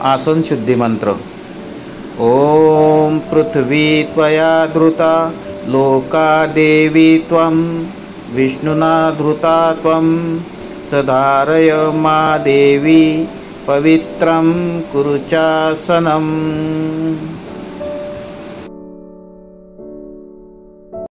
आसन शुद्धि मंत्र। ओम पृथ्वी त्वया धृता लोका देवी त्वं विष्णुना धृता त्वं सधारय मा देवी पवित्रं कुरु चासनम्।